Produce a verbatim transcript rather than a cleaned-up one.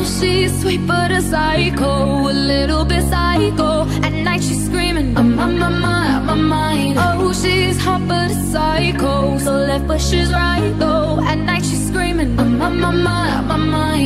she's sweet but a psycho, a little bit psycho. At night she's screaming, I'm on my mind, out my mind. Oh, she's hot but a psycho, so left but she's right though. At night she's screaming, I'm on my mind, out my mind.